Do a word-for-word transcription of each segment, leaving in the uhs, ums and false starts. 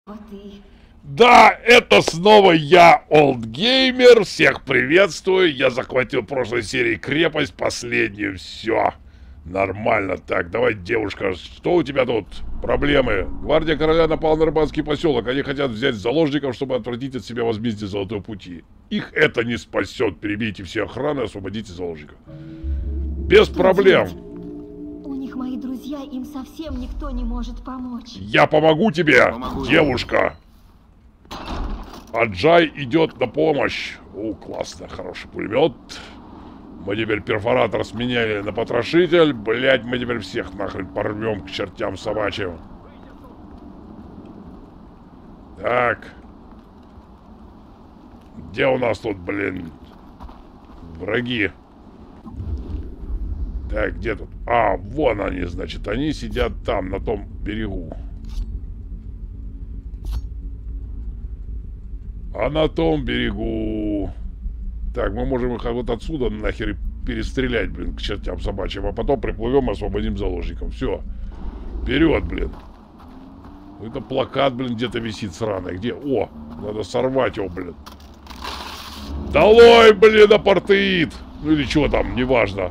Вот и... Да, это снова я, Олдгеймер. Всех приветствую. Я захватил в прошлой серии крепость, последнюю. Все. Нормально. Так, давай, девушка, что у тебя тут? Проблемы. Гвардия короля напала на рыбацкий поселок. Они хотят взять заложников, чтобы отвратить от себя возмездие Золотой Пути. Их это не спасет. Перебейте все охраны и освободите заложников. Без Что проблем. делать? У них мои друзья, им совсем никто не может помочь. Я помогу тебе, Помогу девушка. Аджай идет на помощь. О, классно, хороший пулемет. Мы теперь перфоратор сменяли на потрошитель. Блять, мы теперь всех нахрен порвем к чертям собачьим. Так. Где у нас тут, блин, враги? Так, где тут? А, вон они, значит. Они сидят там, на том берегу. А на том берегу... Так, мы можем их вот отсюда нахер и перестрелять, блин, к чертям собачьим. А потом приплывем и освободим заложников. Все. Вперед, блин. Это плакат, блин, где-то висит сраный. Где? О, надо сорвать его, блин. Долой, блин, апартеид! Ну или что там, неважно.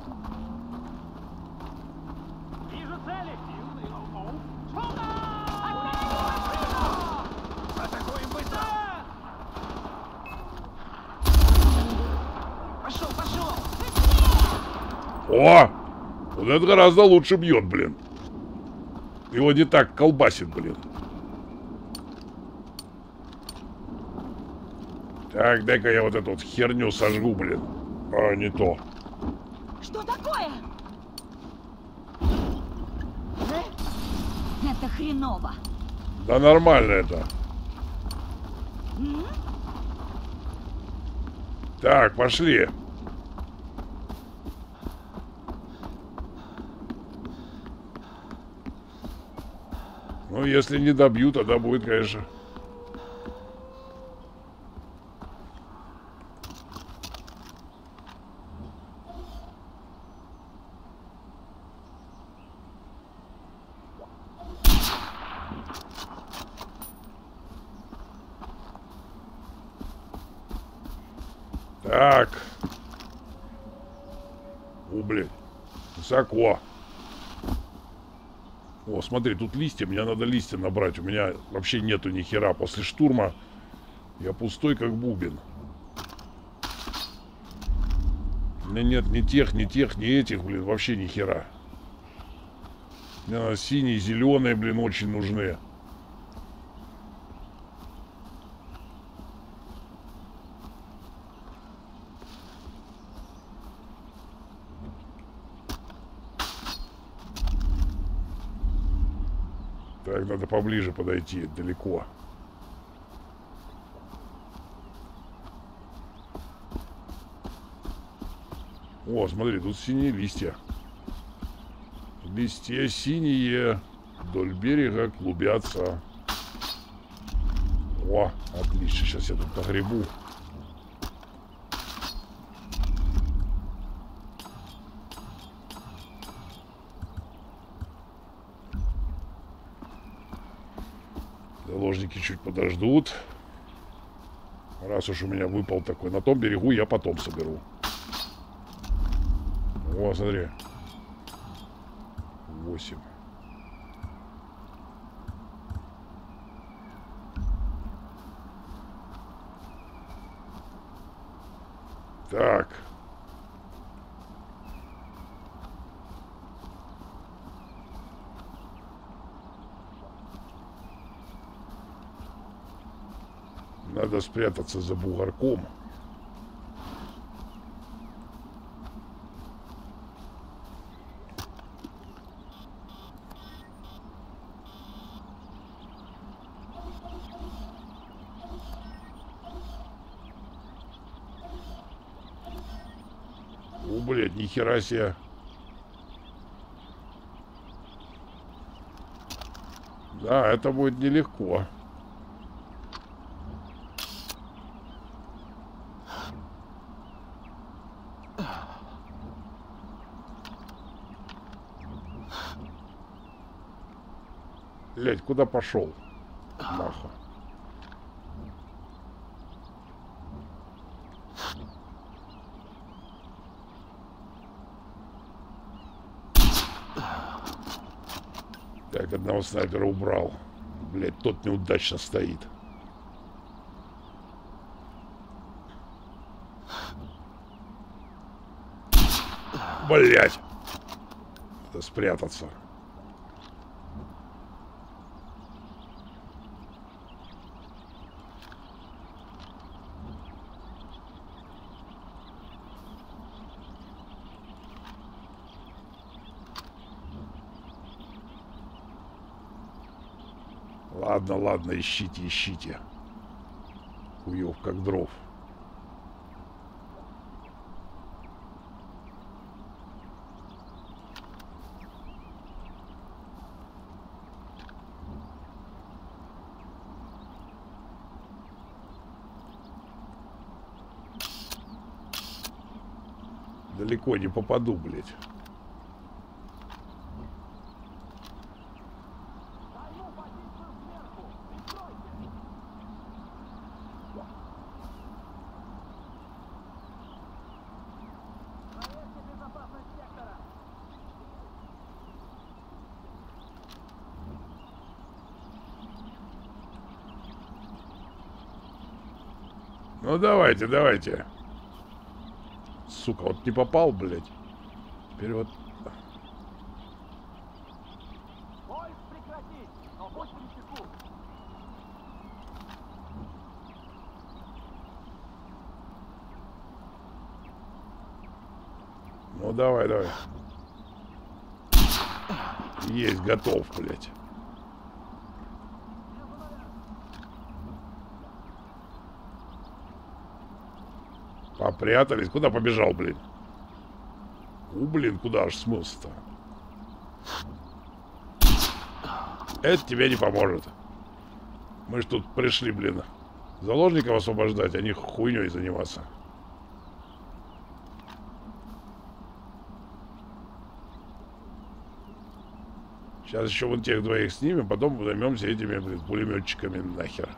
О! Вот это гораздо лучше бьет, блин. Его не так колбасит, блин. Так, дай-ка я вот эту вот херню сожгу, блин. А, не то. Что такое? Это хреново. Да нормально это. М? Так, пошли. Ну, если не добью, тогда будет, конечно. Так. О, блин. Высоко. О, смотри, тут листья. Мне надо листья набрать. У меня вообще нету ни хера. После штурма я пустой, как бубен. У меня нет ни тех, ни тех, ни этих, блин, вообще ни хера. Мне надо синие, зеленые, блин, очень нужны. Так, надо поближе подойти, далеко. О, смотри, тут синие листья. Листья синие вдоль берега клубятся. О, отлично, сейчас я тут погребу. Заложники чуть подождут. Раз уж у меня выпал такой на том берегу, я потом соберу. О, смотри. Восемь. Так. Надо спрятаться за бугорком. О, блядь, нихера себе. Да, это будет нелегко. Блять, куда пошел? Нахуй. Так, одного снайпера убрал. Блять, тот неудачно стоит. Блять. Надо спрятаться. Ладно, ладно, ищите, ищите. Хуёв как дров. Далеко не попаду, блядь. Ну давайте, давайте. Сука, вот не попал, блядь. Теперь вот. Ну давай, давай. Есть, готов, блядь. Попрятались. Куда побежал, блин? У, блин, куда аж смылся-то? Это тебе не поможет. Мы ж тут пришли, блин, заложников освобождать, а не хуйней заниматься. Сейчас еще вон тех двоих снимем, потом займемся этими, блин, пулеметчиками нахер.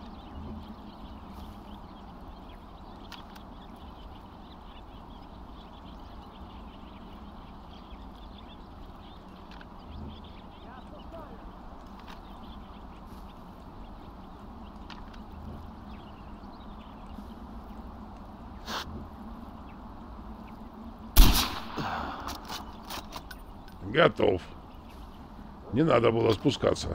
Готов. Не надо было спускаться.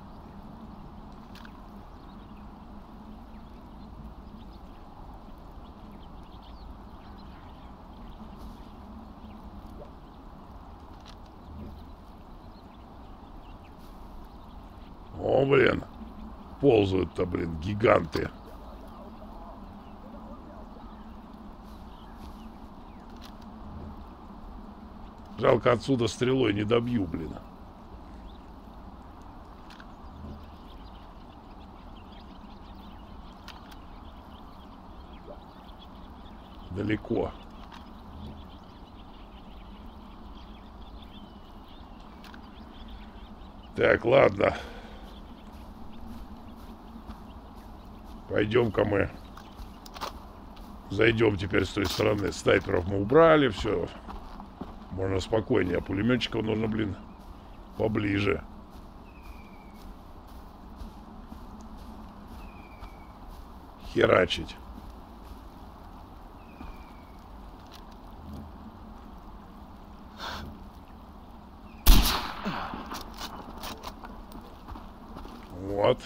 О, блин. Ползают-то, блин, гиганты. Жалко, отсюда стрелой не добью, блин. Далеко. Так, ладно. Пойдем-ка мы. Зайдем теперь с той стороны. Снайперов мы убрали, все. Можно спокойнее. А пулеметчиков нужно, блин, поближе. Херачить. Вот.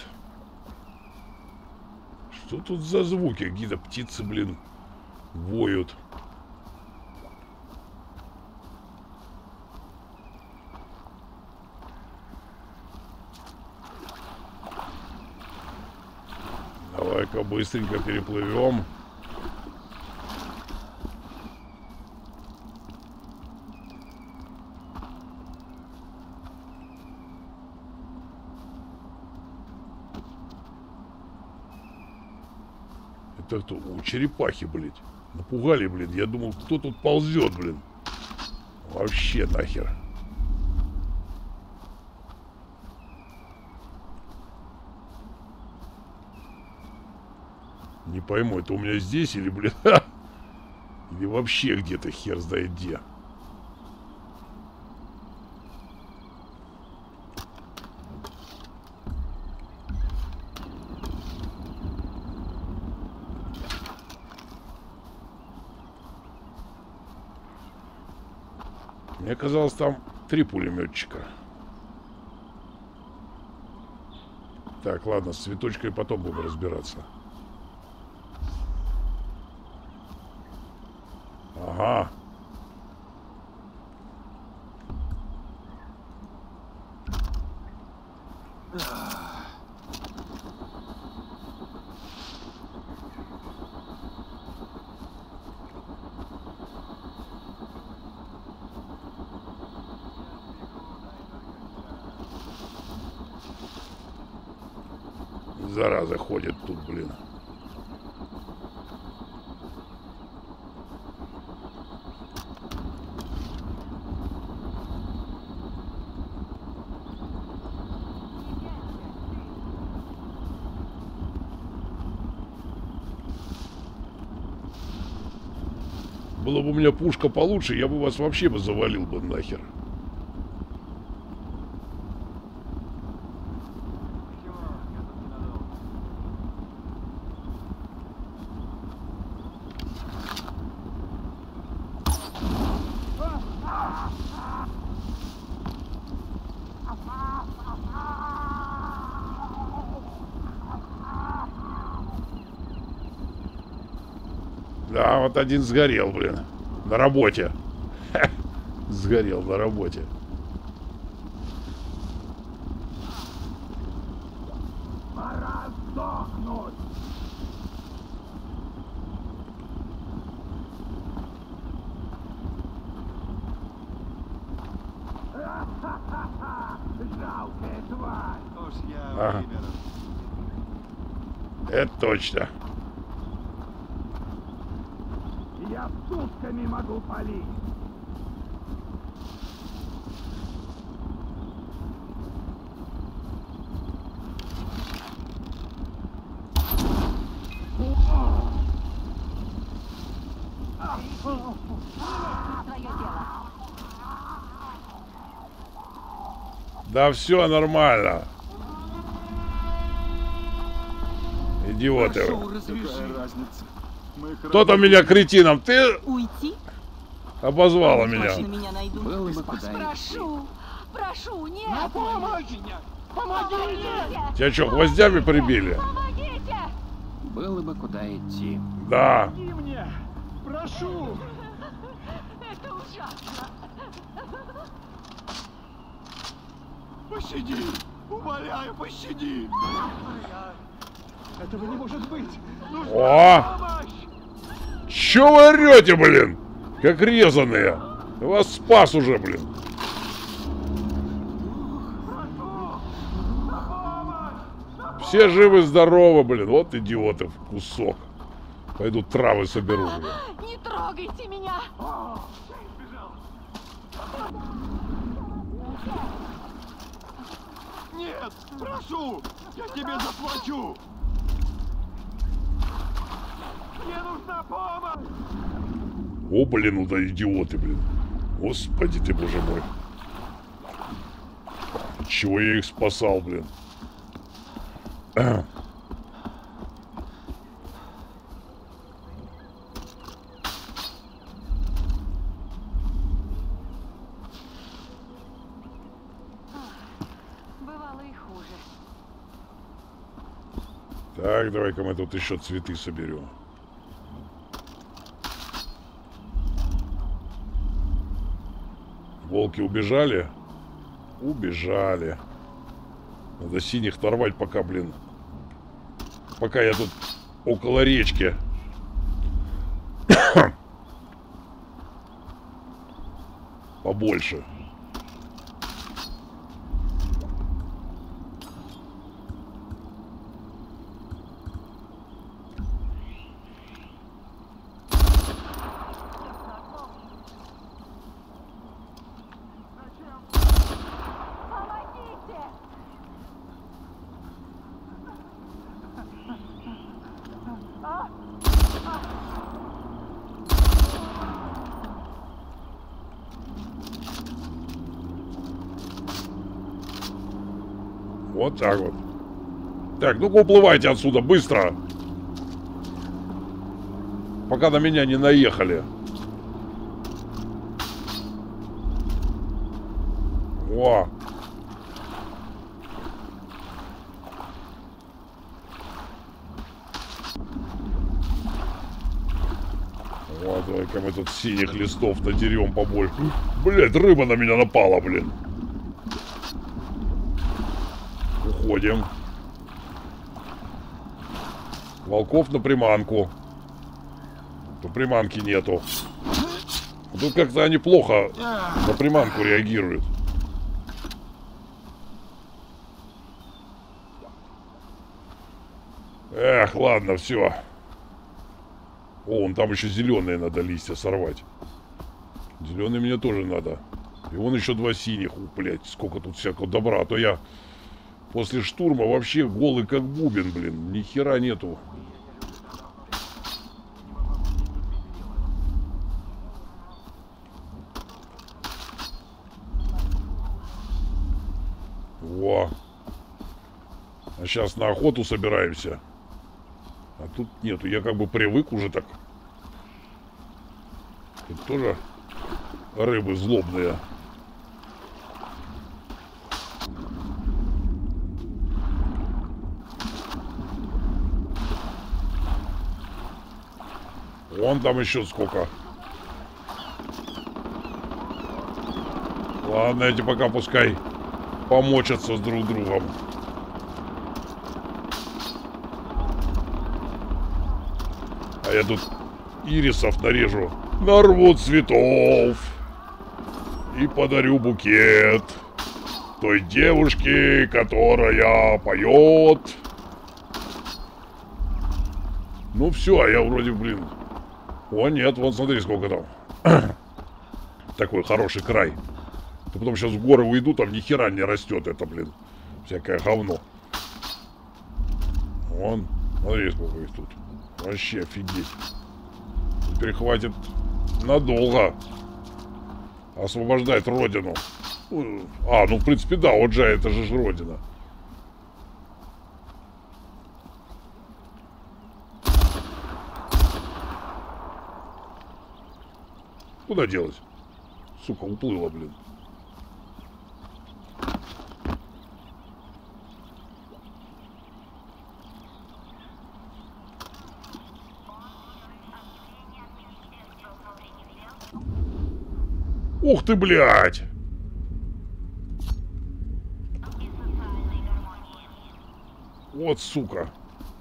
Что тут за звуки? Какие-то птицы, блин, воют. Давай-ка быстренько переплывем. Это кто? У черепахи, блядь. Напугали, блин. Я думал, кто тут ползет, блин. Вообще нахер. Не пойму, это у меня здесь или, блин, или вообще где-то хер знает где. Мне казалось, там три пулеметчика. Так, ладно, с цветочкой потом будем разбираться. Ага. Зараза ходит тут, блин. Была бы у меня пушка получше, я бы вас вообще бы завалил бы нахер. Да, вот один сгорел, блин. На работе. Ха, сгорел на работе. Пора сдохнуть. Жалкая тварь. Уж я Ага. выберу. Это точно. Я сутками могу палить. Твое дело. Да все нормально. Идиоты. Прошу, развяжи. Какая разница? Мы Кто-то меня кретином. Ты Уйти? обозвала Точно меня. меня найдут. Было бы куда идти. Прошу, прошу, нет! На помощь! Помогите! Тебя что, гвоздями прибили? Помогите! Было бы куда идти. Да. Помоги мне! Прошу! Это ужасно! Пощади! Умоляю, пощади! Этого не может быть! Нужна О! помощь! Че вы орете, блин? Как резаные. Я вас спас уже, блин. Все живы-здоровы, блин. Вот идиоты в кусок. Пойду травы соберу. Блин. Не трогайте меня! Нет! Прошу! Я тебе заплачу! Мне нужна помощь! О, блин, ну да идиоты, блин. Господи ты, боже мой. Чего я их спасал, блин? Бывало и хуже. Так, давай-ка мы тут еще цветы соберем. Волки убежали? Убежали. Надо синих торвать пока, блин. Пока я тут около речки. Побольше. Помогите! А! Вот так вот. Так, ну-ка уплывайте отсюда, быстро. Пока на меня не наехали. О! Вот, давай-ка мы тут синих листов надерем побольше. Блять, рыба на меня напала, блин. Уходим. Волков на приманку. То приманки нету. Тут как-то они плохо на приманку реагируют. Эх, ладно, все. О, вон там еще зеленые надо листья сорвать. Зеленые мне тоже надо. И вон еще два синих. О, блядь, сколько тут всякого добра. А то я после штурма вообще голый как бубен, блин. Ни хера нету. Во. А сейчас на охоту собираемся. А тут нету. Я как бы привык уже так. Тут тоже рыбы злобные. Вон там еще сколько. Ладно, эти пока пускай помочатся с друг другом. А я тут ирисов нарежу. Нарву цветов. И подарю букет той девушке, которая поет. Ну все, а я вроде, блин. О, нет, вон смотри, сколько там. Такой хороший край. То потом сейчас в горы уйду, там ни хера не растет это, блин. Всякое говно. Вон, смотри, сколько их тут. Вообще офигеть. Теперь хватит надолго освобождать родину. А, ну в принципе да, вот же это же родина. Куда делась? Сука, уплыла, блин. Ух ты, блядь! Вот, сука.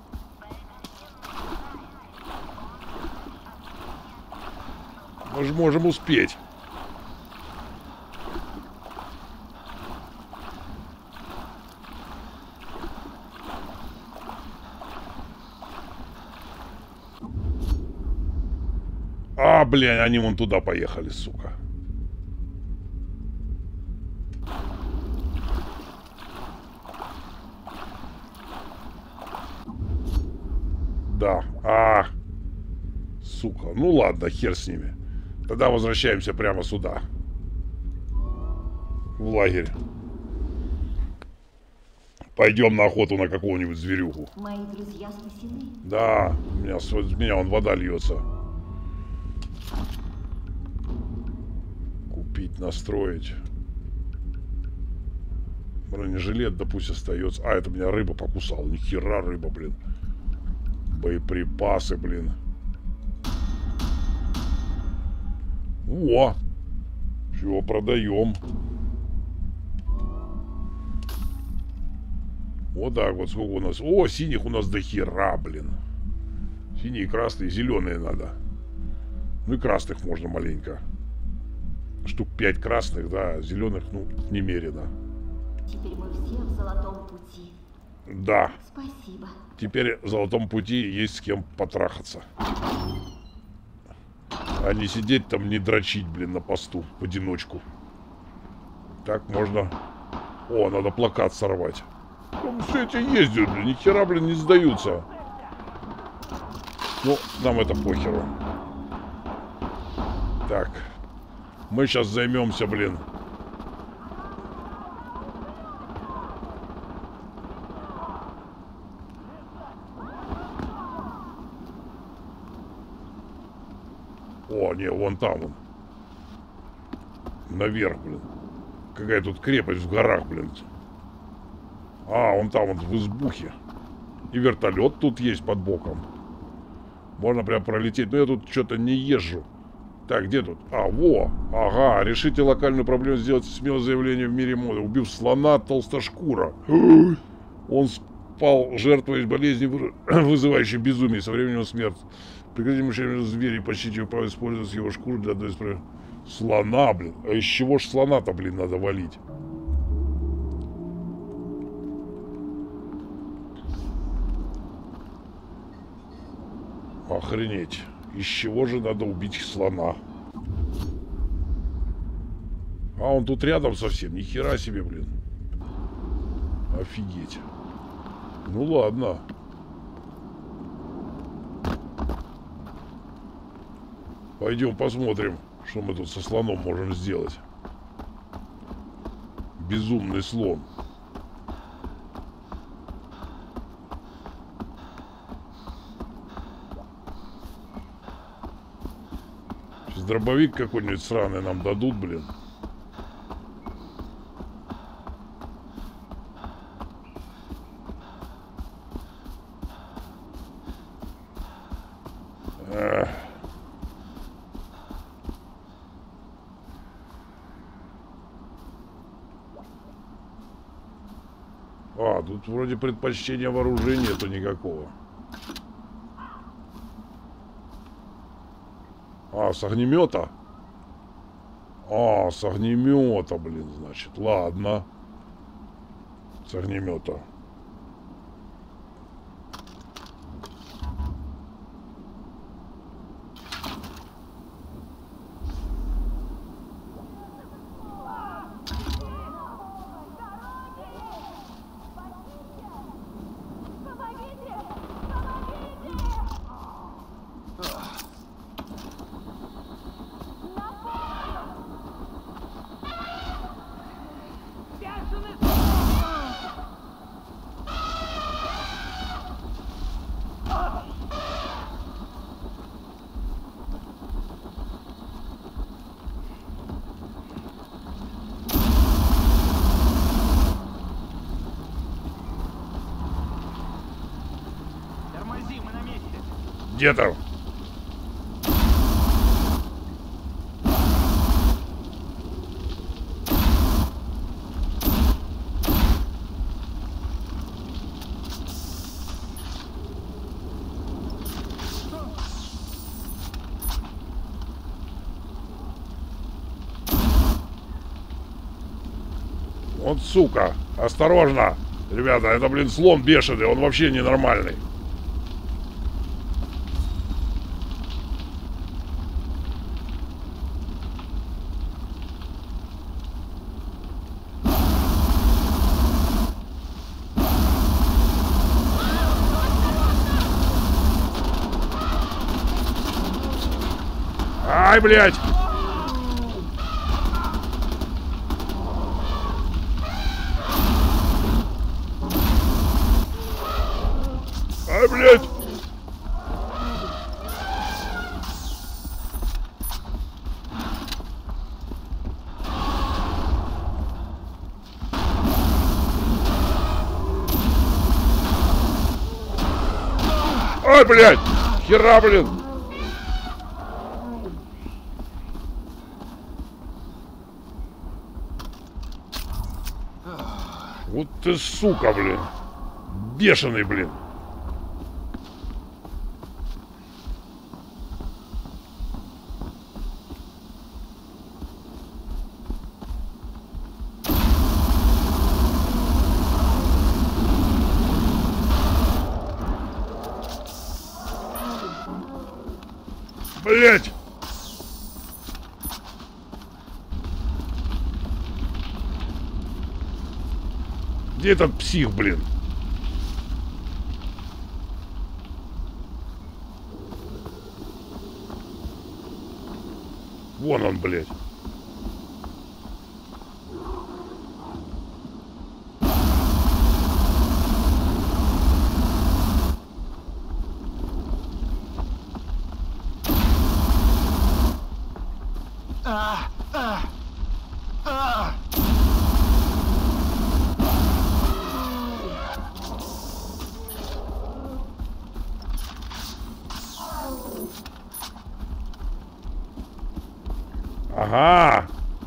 Мы же можем успеть. А, блядь, они вон туда поехали, сука. Да, а, сука, ну ладно, хер с ними. Тогда возвращаемся прямо сюда. В лагерь. Пойдем на охоту на какого-нибудь зверюгу. Мои друзья спасены. Да, у меня, с меня вон вода льется. Купить, настроить. Бронежилет, да пусть остается. А, это меня рыба покусала. Ни хера рыба, блин. Боеприпасы, блин. О! Чего продаем? Вот так вот, сколько у нас. О, синих у нас до хера, блин. Синие, красные, зеленые надо. Ну и красных можно маленько. Штук пять красных, да, зеленых, ну, немерено. Теперь мы все в золотом пути. Да. Спасибо. Теперь в золотом пути есть с кем потрахаться. А не сидеть там, не дрочить, блин, на посту в одиночку. Так можно. О, надо плакат сорвать. Там все эти ездят, блин, ни хера, блин, не сдаются. Ну, нам это похеру. Так. Мы сейчас займемся, блин. не, вон там он. Наверх, блин. Какая тут крепость в горах, блин. А, вон там вот в избухе. И вертолет тут есть под боком. Можно прям пролететь. Но я тут что-то не езжу. Так, где тут? А, во! Ага, решите локальную проблему, сделать смелое заявление в мире моды. Убив слона толстошкура. Он спал жертвой болезни, вызывающей безумие, со временем смерть. Прекратите мучение зверей, почтите право использовать его шкуру для одной из... Слона, блин. А из чего ж слона-то, блин, надо валить? Охренеть. Из чего же надо убить слона? А он тут рядом совсем. Ни хера себе, блин. Офигеть. Ну ладно. Пойдем посмотрим, что мы тут со слоном можем сделать. Безумный слон. Сейчас дробовик какой-нибудь сраный нам дадут, блин. Эх. А, тут вроде предпочтения вооружения нету никакого. А, с огнемета? А, с огнемета, блин, значит. Ладно. С огнемета. Где там? Вот сука. Осторожно. Ребята, это, блин, слон бешеный. Он вообще ненормальный. Ай, блядь! Ай, блядь! Ай, блядь! Хера, блин! Вот ты сука, блин. Бешеный, блин. Блять! Где этот псих, блин? Вон он, блядь. Ага.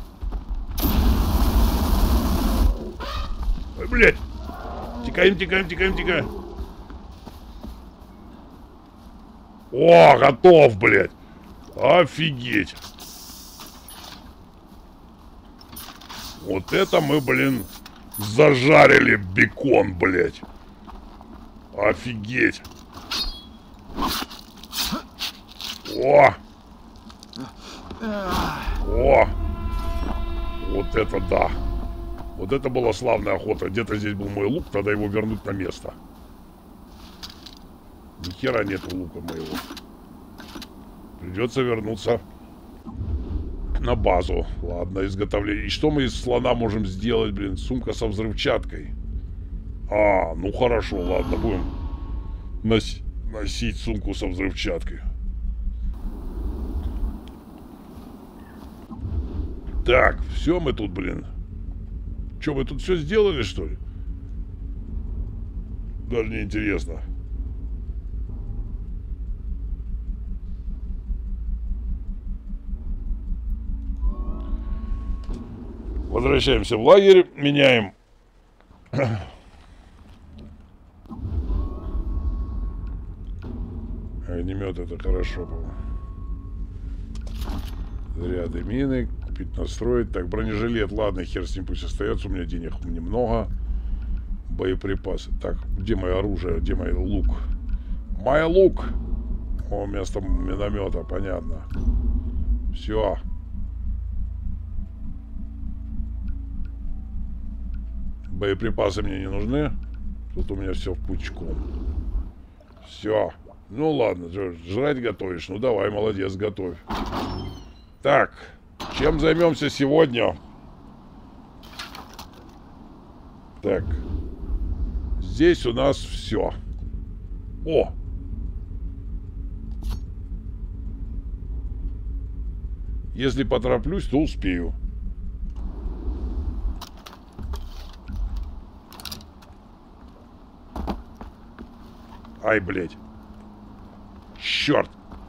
Ой, блядь. Тикаем, тикаем, тикаем, тикаем. О, готов, блядь. Офигеть. Вот это мы, блин, зажарили бекон, блядь. Офигеть. О! О! Вот это да! Вот это была славная охота. Где-то здесь был мой лук, надо его вернуть на место. Ни хера нету лука моего. Придется вернуться на базу. Ладно, изготовление. И что мы из слона можем сделать, блин? Сумка со взрывчаткой. А, ну хорошо, ладно, будем нос носить сумку со взрывчаткой. Так, все мы тут, блин. Че, мы тут все сделали, что ли? Даже не интересно. Возвращаемся в лагерь, меняем. Огнемет, это хорошо, по-моему. Заряды мины. Купить, настроить. Так, бронежилет. Ладно, хер с ним, пусть остается. У меня денег немного. Боеприпасы. Так, где мое оружие? Где мой лук? Мой лук! О, вместо миномета, понятно. Все. Боеприпасы мне не нужны. Тут у меня все в пучком. Все. Ну ладно, жрать готовишь. Ну давай, молодец, готовь. Так, чем займемся сегодня? Так. Здесь у нас все. О! Если потороплюсь, то успею. Ай, блядь. Черт.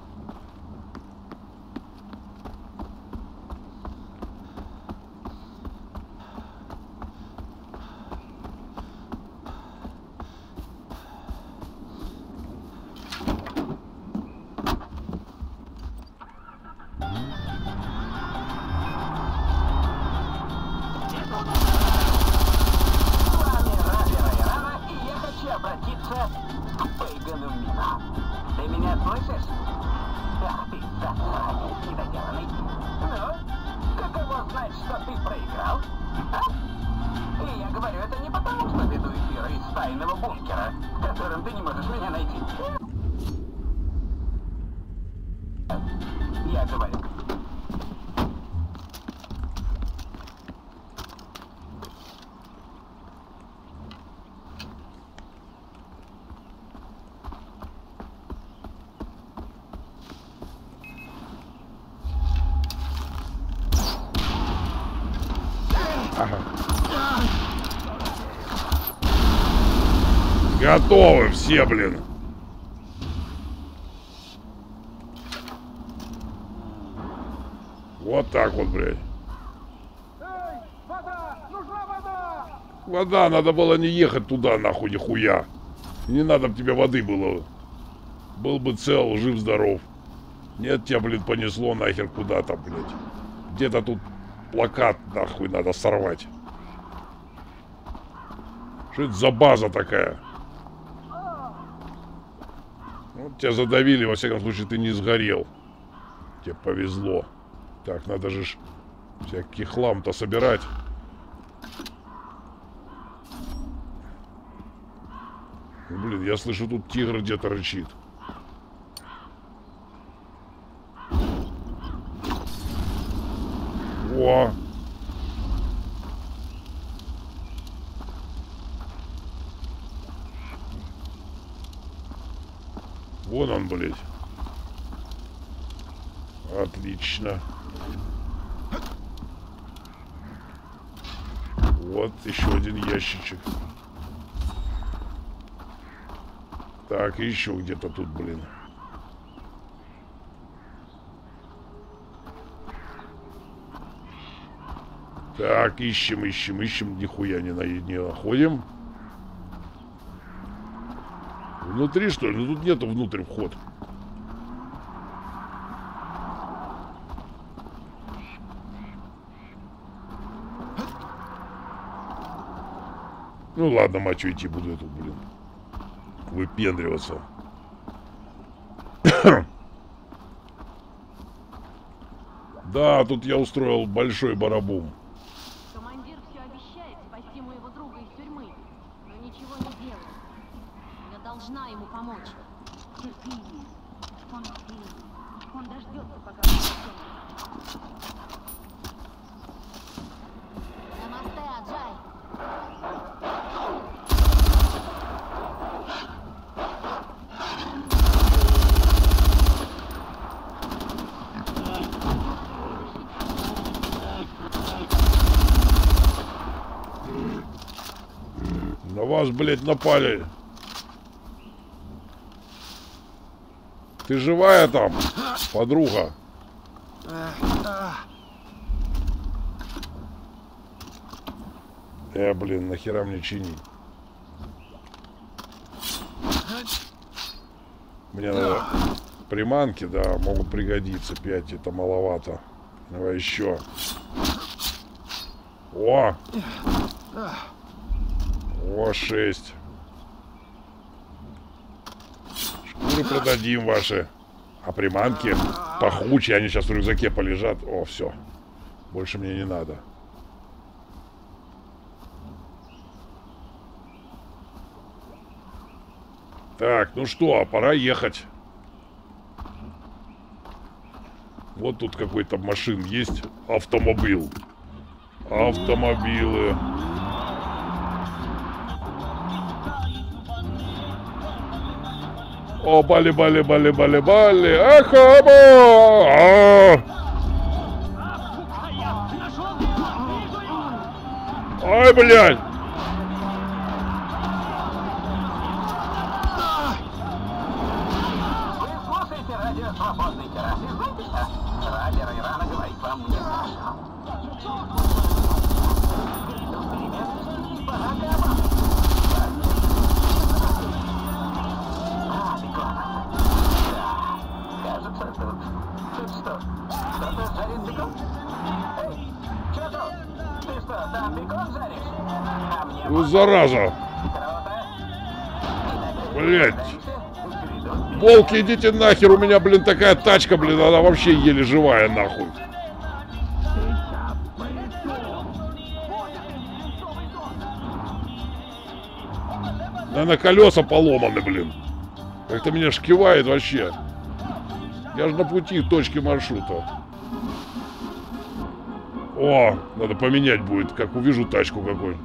Ага. Готовы все, блин. Вот так вот, блядь. Эй, вода! Нужна вода! Вода, надо было не ехать туда, нахуй, нихуя. Не надо б тебе воды было. Был бы цел, жив-здоров. Нет, тебя, блин, понесло нахер куда-то, блядь. Где-то тут плакат, нахуй, надо сорвать. Что это за база такая? Вот тебя задавили, во всяком случае, ты не сгорел. Тебе повезло. Так, надо же ж всякий хлам-то собирать. Блин, я слышу, тут тигр где-то рычит. О! Вон он, блядь. Отлично. Вот еще один ящичек. Так, еще где-то тут, блин. Так, ищем, ищем, ищем. Нихуя не, на... не находим. Внутри, что ли? Ну тут нету внутрь вход. Ну ладно, мачо, идти буду я тут, блин. Выпендриваться. Да, тут я устроил большой барабум. Командир все обещает спасти моего друга из тюрьмы, но ничего не делает. Я должна ему помочь. Терпение. Он сильный. Он дождется, пока мы уйдем. Намасте, Аджай. На вас, блядь, напали. Ты живая там, подруга? Э, блин, нахера мне чинить? Мне надо приманки, да, могут пригодиться. Пять, это маловато. Давай еще. О! О, шесть. Шкуры продадим ваши. А приманки пахучие, они сейчас в рюкзаке полежат. О, все. Больше мне не надо. Так, ну что, пора ехать. Вот тут какой-то машин есть. Автомобиль. Автомобилы. О, бали, бали, бали, бали, бали. Ахаба! Ай, блядь! Вы слушаете радио «Свободный тираж» из Балтика? Радио Ирана говорит вам не хорошо. А, бекон. Да, кажется, тут... Тут что? Кто-то жарит бекон? Эй, чё тут? Ты что, там бекон жаришь? А мне... Ну, зараза! Круто. Блядь! Волки, идите нахер, у меня, блин, такая тачка, блин, она вообще еле живая, нахуй. Наверное, колеса поломаны, блин. Как-то меня шкивает вообще. Я же на пути к точке маршрута. О, надо поменять будет, как увижу тачку какой.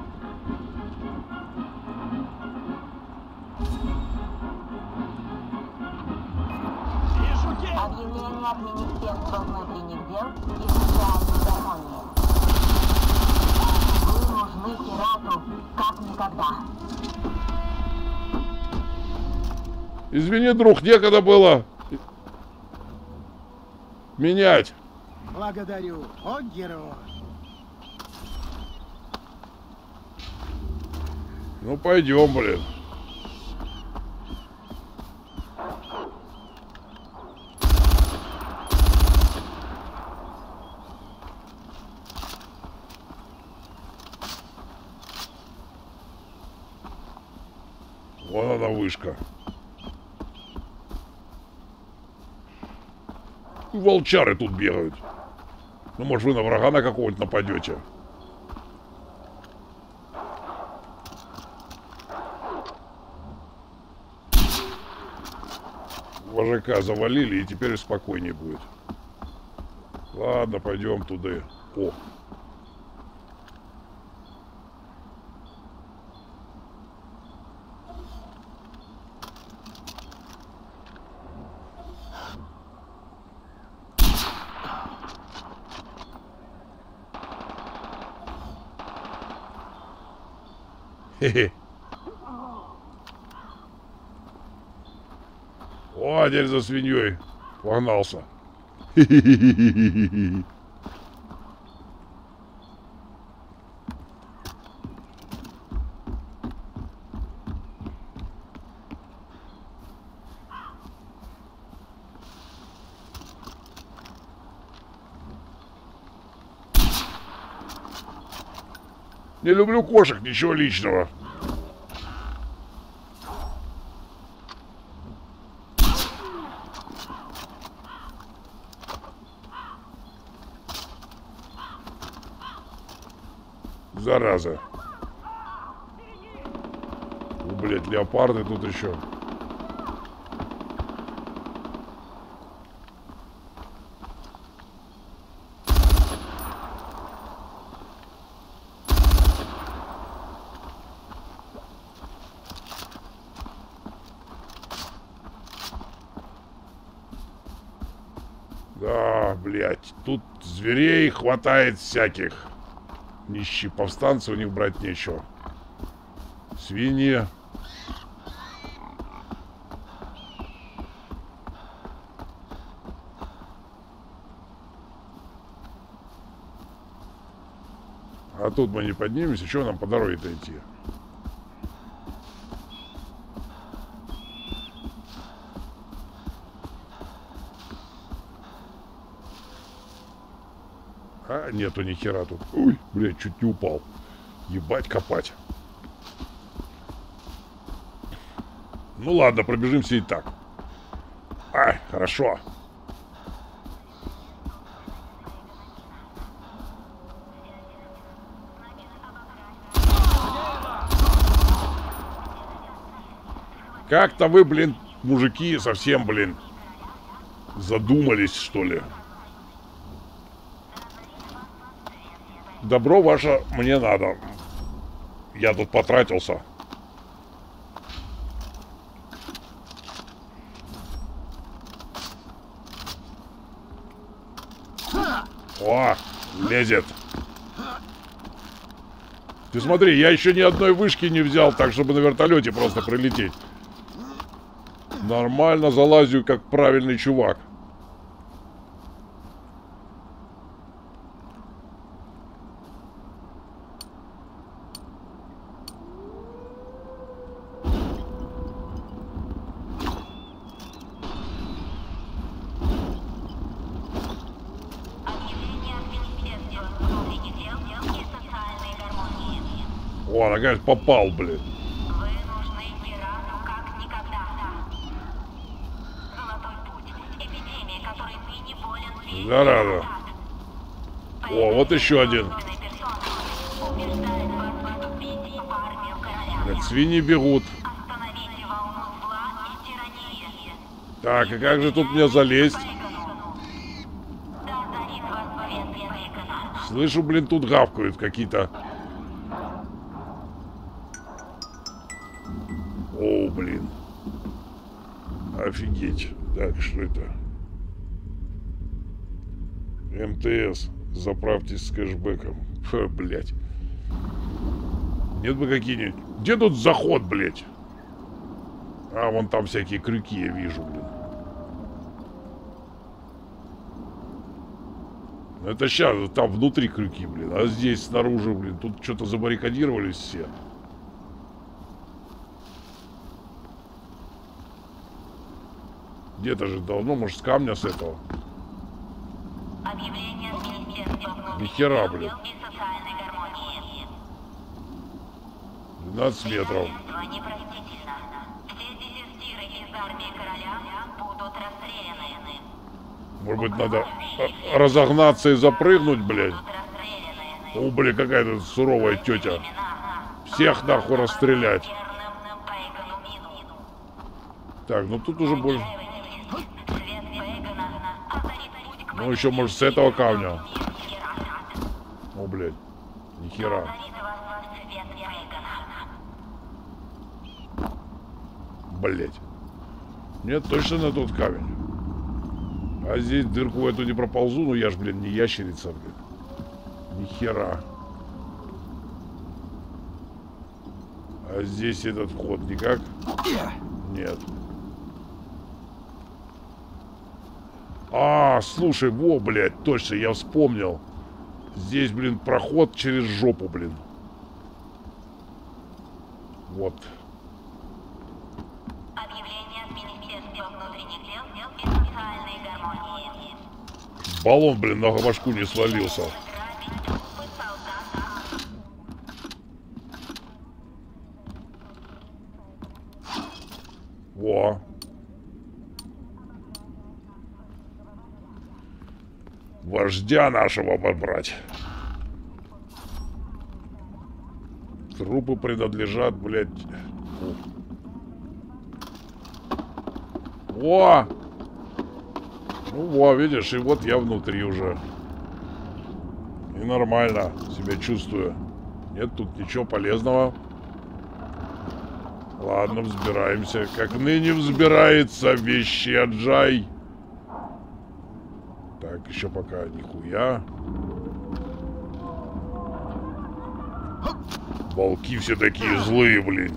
Объявление от Министерства внутренних дел и социальной гармонии. Вы нужны пирату как никогда. Извини, друг, некогда было менять. Благодарю, о герой. Ну, пойдем, блин. Вон она, вышка. Волчары тут бегают. Ну, может, вы на врага на какого-нибудь нападете. Вожака завалили, и теперь спокойнее будет. Ладно, пойдем туда. О. Хе-хе. О, теперь за свиньей погнался. Не люблю кошек, ничего личного. Зараза. О, блядь, леопарды тут еще. Да, блядь, тут зверей хватает всяких. Нищие повстанцы, у них брать нечего. Свиньи. А тут мы не поднимемся, что нам по дороге-то идти? А, нету ни хера тут. Ой, блядь, чуть не упал. Ебать копать. Ну ладно, пробежимся и так. Ай, хорошо. Как-то вы, блин, мужики, совсем, блин, задумались, что ли. Добро ваше мне надо. Я тут потратился. О, лезет. Ты смотри, я еще ни одной вышки не взял, так чтобы на вертолете просто прилететь. Нормально залазю, как правильный чувак. О, наконец попал, блин. Вы нужны пирату как никогда. Золотой путь. Эпидемия, которой ныне болен весь Зараза. О, вот еще один. Убеждает вас вступить в армию короля. Блядь, свиньи бегут. Остановите волну зла и тирании. Так, и как же тут мне залезть? Да одарит вас свет Рейгана. Слышу, блин, тут гавкают какие-то. О, блин. Офигеть. Так, что это? МТС. Заправьтесь с кэшбэком. Фу, блядь. Нет бы какие-нибудь... Где тут заход, блядь? А, вон там всякие крюки я вижу, блин. Это сейчас, там внутри крюки, блин. А здесь снаружи, блин. Тут что-то забаррикадировались все. Где-то же давно, может, с камня с этого. Объявление с Министерства внутренних Ни хера, дел блин. и социальной гармонии. двенадцать метров. Бездействие непростительно. Все дезертиры из армии короля будут расстреляны. Может быть, надо а, разогнаться и запрыгнуть, блядь. Будут расстреляны. О, блин, какая-то суровая тетя. Имена. Всех нахуй расстрелять. Верным Рейгану мину. Так, ну тут уже больше... Свет Рейгана озарит путь к Ну, еще, может, с этого камня. победе. О, блядь. Нихера. Озарит вас свет Рейгана. Блядь. Нет, точно на тот камень. А здесь дырку в эту не проползу, ну я ж, блин, не ящерица, блин. Нихера. А здесь этот вход никак? Нет. А, слушай, во, блядь, точно, я вспомнил. Здесь, блин, проход через жопу, блин. Вот. Объявление с Министерства внутренних дел и социальной гармонии. Баллон, блин, на башку не свалился. Во. Вождя нашего побрать. Трупы принадлежат, блядь. О! Ну, во, видишь, и вот я внутри уже. И нормально себя чувствую. Нет тут ничего полезного. Ладно, взбираемся. Как ныне взбирается Вещеджай. Так, еще пока нихуя. Волки все такие злые, блин.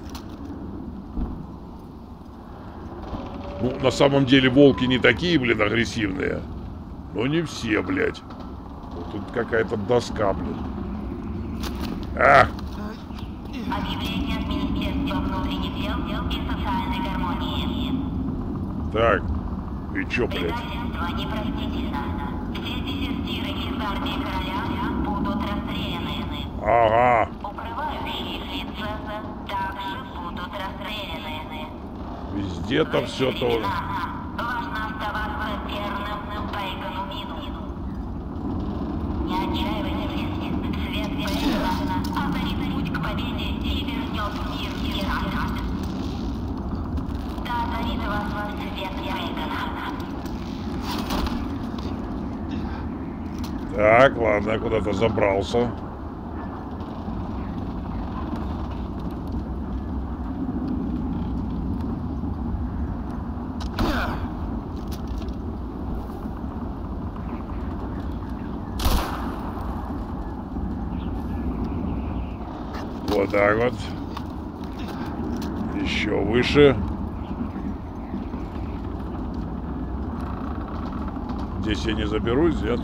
Ну, на самом деле, волки не такие, блин, агрессивные. Но не все, блядь. Вот тут какая-то доска, блин. А! Объявление от Министерства внутренних дел и социальной гармонии. Так. И чё, блядь? Предательство непростительно. Все дезертиры из армии короля будут расстреляны. Ага. Укрывающие лица также будут расстреляны. Везде-то все тоже. Важно оставаться верным Пейгану Мину. Не отчаивайтесь. Свет Пейгана озарит путь к победе и вернет мир и рад. Да озарит вас свет Пейгана. Так, ладно, я куда-то забрался. Вот так вот. Еще выше. Здесь я не заберусь, нет?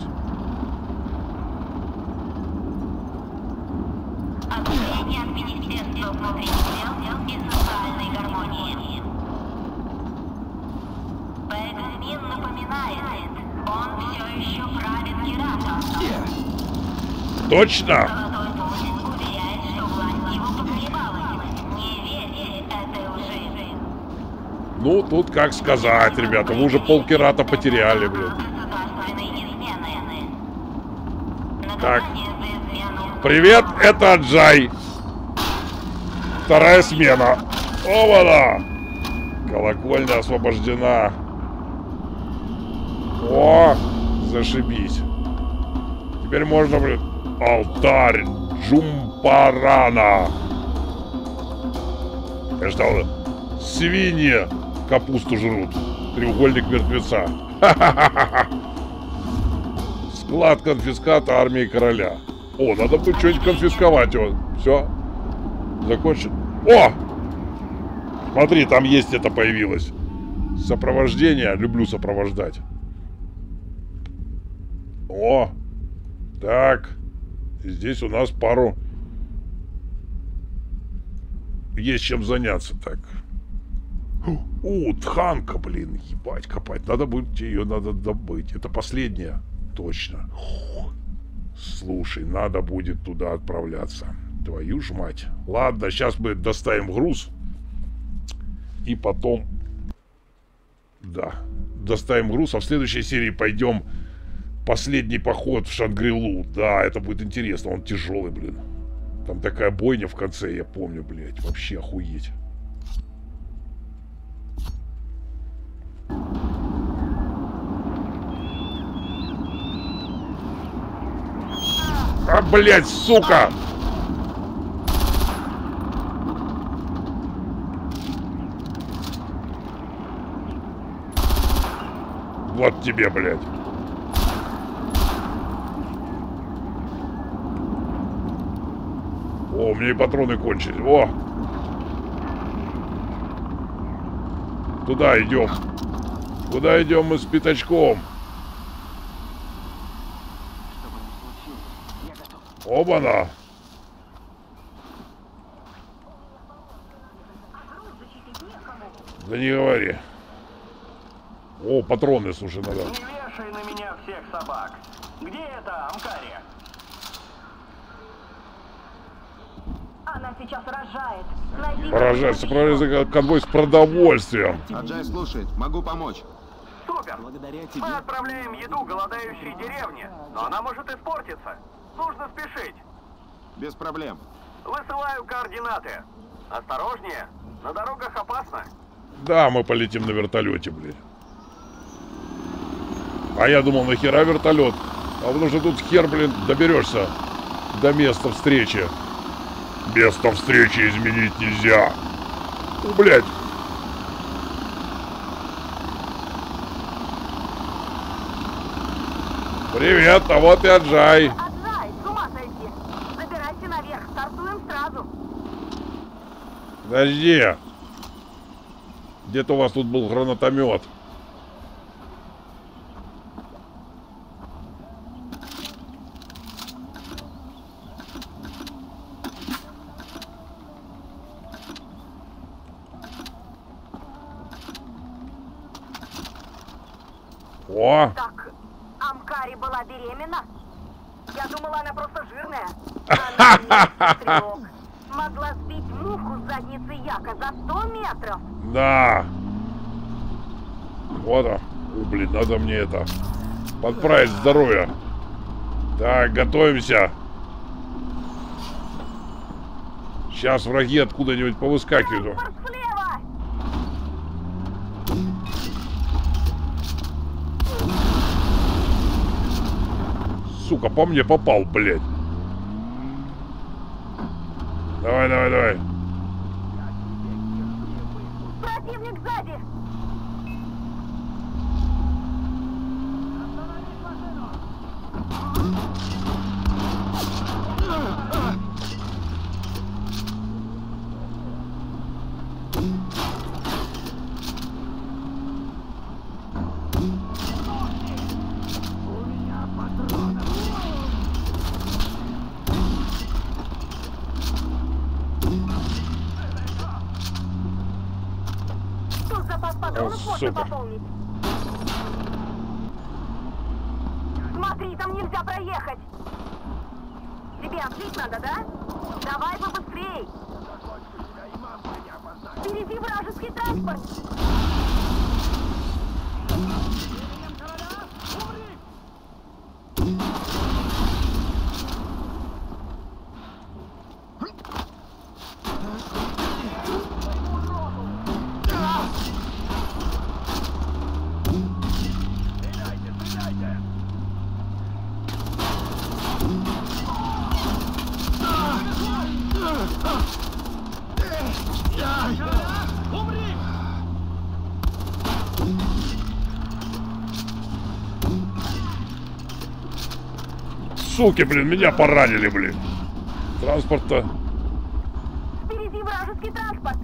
Объявление от Министерства внутренних дел и социальной гармонии. Пейган Мин напоминает, он все еще правит Гератом. Точно! Золотой путь уверяет, что власть его поколебалась. Не верьте этой лжи. Ну, тут как сказать, ребята. Мы уже полкерата потеряли, блин. Государственные измены. Так. Наказание за измену. Привет, это Джай. Вторая смена. Оба-да! Колокольня освобождена. О, зашибись. Теперь можно, блин, алтарь Джумпарана. Я что, свиньи капусту жрут. Треугольник мертвеца. Ха-ха-ха-ха. Склад конфиската армии короля. О, надо будет что-нибудь конфисковать. Вот. Все. Закончен. О! Смотри, там есть это появилось. Сопровождение. Люблю сопровождать. О! Так. И здесь у нас пару... Есть чем заняться. Так. У, тханка, блин. Ебать, копать. Надо будет, ее надо добыть. Это последняя. Точно. Слушай, надо будет туда отправляться. Твою ж мать. Ладно, сейчас мы доставим груз. И потом... Да. Доставим груз, а в следующей серии пойдем последний поход в Шангрилу. Да, это будет интересно. Он тяжелый, блин. Там такая бойня в конце, я помню, блядь. Вообще охуеть. А, блядь, сука! Вот тебе, блядь. О, у меня и патроны кончились. О! Туда идем. Куда идем мы с пятачком? Оба-на! Да не говори. О, патроны, слушай, надо. Не вешай на меня всех собак. Где это, Амкария? Она Там сейчас рожает. Найди Поражает, сопровождается конвой с продовольствием. Аджай слушает, могу помочь. Супер! Благодаря тебе. Мы отправляем еду голодающей деревне, но она может испортиться. Нужно спешить. Без проблем. Высылаю координаты. Осторожнее, на дорогах опасно. Да, мы полетим на вертолете, блин. А я думал, нахера вертолет? А потому что тут хер, блин, доберешься до места встречи. Место встречи изменить нельзя. О, блядь. Привет, а вот и Аджай. Аджай, с ума сойти. Забирайся наверх, стартуем сразу. Подожди. Где-то у вас тут был гранатомет. О! Так, Амкари была беременна? Я думала, она просто жирная. Она не стрелок. Могла сбить муху с задницы Яка за сто метров. Да. Вот он. Ой, блин, надо мне это подправить здоровье. Так, готовимся. Сейчас враги откуда-нибудь повыскакивают. Транспорт слева! Сука, по мне попал, блядь. Давай, давай, давай. Противник сзади! Тут запас патронов О, можно супер. пополнить. Смотри, там нельзя проехать. Тебе отжить надо, да? Давай побыстрей. Впереди вражеский транспорт. Суки, блин, меня поранили, блин. Транспорт-то. Впереди вражеский транспорт.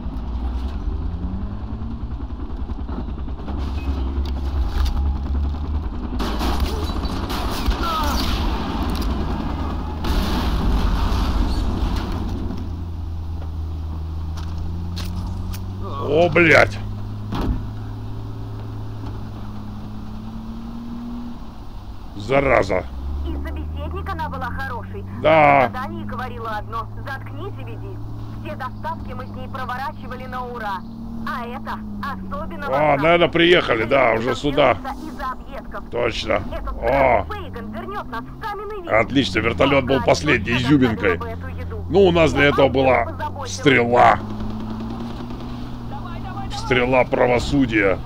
О, блядь. Зараза. И собеседник она была хороший. Да. В задании говорила одно: заткнись и веди. Все доставки мы с ней проворачивали на ура. А это особенно О, важно. наверное, приехали, да, уже сюда. Из-за объедков. Точно. Этот О, Фейган вернет нас в каменный век. отлично, вертолет был последней изюминкой. Бы эту еду. Ну, у нас для этого была стрела. Стрела правосудия.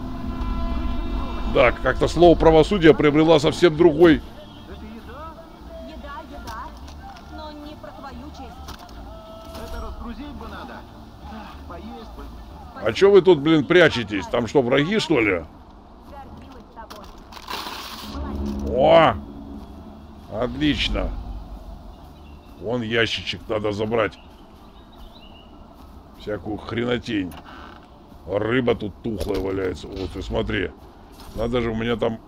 Да, как-то слово правосудие приобрела совсем другой. Еда, еда. Но не про твою честь. Это разгрузить бы надо. Поесть бы. А чё вы тут, блин, прячетесь? Там что, враги, что ли? Гордилась тобой. О! Отлично. Вон ящичек надо забрать. Всякую хренотень. Рыба тут тухлая валяется. Вот, ты смотри. Надо же, у меня там...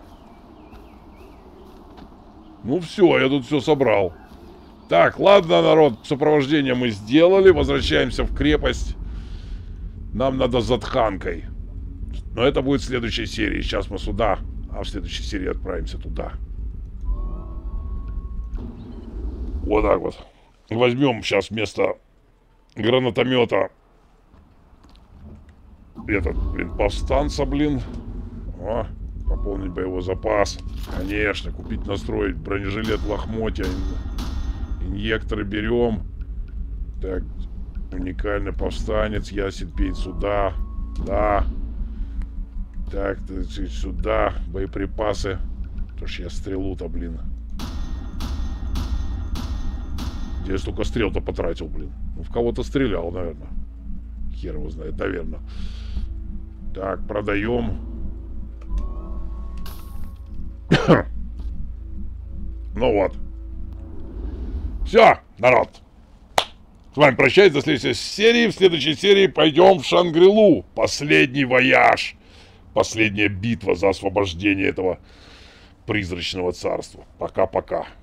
Ну все, я тут все собрал. Так, ладно, народ, сопровождение мы сделали. Возвращаемся в крепость. Нам надо за Тханкой. Но это будет в следующей серии. Сейчас мы сюда, а в следующей серии отправимся туда. Вот так вот. возьмем сейчас вместо гранатомета этот, блин, повстанца, блин. О, пополнить боевой запас. Конечно, купить, настроить бронежилет, лохмотья. Инъекторы берем. Так, уникальный повстанец. Ясен пень сюда. Да. Так, сюда. Боеприпасы. Потому что я стрелу-то, блин. Я столько стрел-то потратил, блин. Ну, в кого-то стрелял, наверное. Хер его знает, наверное. Так, продаем. Ну вот. Все, народ. С вами прощаюсь до следующей серии. В следующей серии пойдем в Шангри-Лу. Последний вояж. Последняя битва за освобождение этого призрачного царства. Пока-пока.